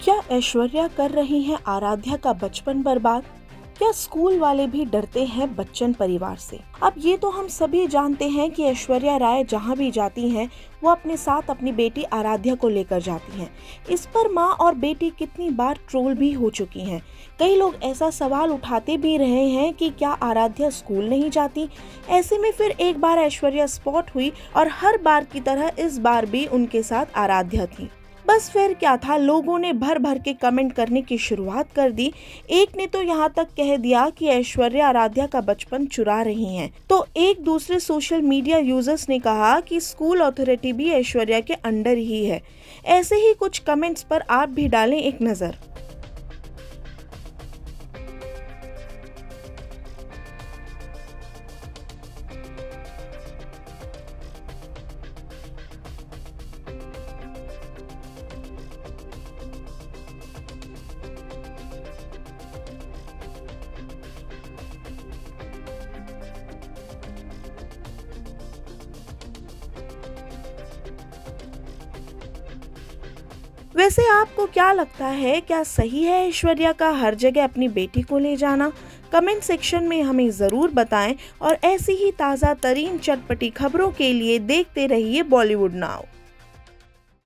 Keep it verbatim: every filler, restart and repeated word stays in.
क्या ऐश्वर्या कर रही हैं आराध्या का बचपन बर्बाद? क्या स्कूल वाले भी डरते हैं बच्चन परिवार से? अब ये तो हम सभी जानते हैं कि ऐश्वर्या राय जहां भी जाती हैं वो अपने साथ अपनी बेटी आराध्या को लेकर जाती हैं। इस पर मां और बेटी कितनी बार ट्रोल भी हो चुकी हैं। कई लोग ऐसा सवाल उठाते भी रहे हैं कि क्या आराध्या स्कूल नहीं जाती। ऐसे में फिर एक बार ऐश्वर्या स्पॉट हुई और हर बार की तरह इस बार भी उनके साथ आराध्या थी। बस फिर क्या था, लोगों ने भर भर के कमेंट करने की शुरुआत कर दी। एक ने तो यहाँ तक कह दिया कि ऐश्वर्या आराध्या का बचपन चुरा रही हैं। तो एक दूसरे सोशल मीडिया यूजर्स ने कहा कि स्कूल अथॉरिटी भी ऐश्वर्या के अंडर ही है। ऐसे ही कुछ कमेंट्स पर आप भी डालें एक नजर। वैसे आपको क्या लगता है, क्या सही है ऐश्वर्या का हर जगह अपनी बेटी को ले जाना? कमेंट सेक्शन में हमें ज़रूर बताएं और ऐसी ही ताज़ा तरीन चटपटी खबरों के लिए देखते रहिए बॉलीवुड नाउ।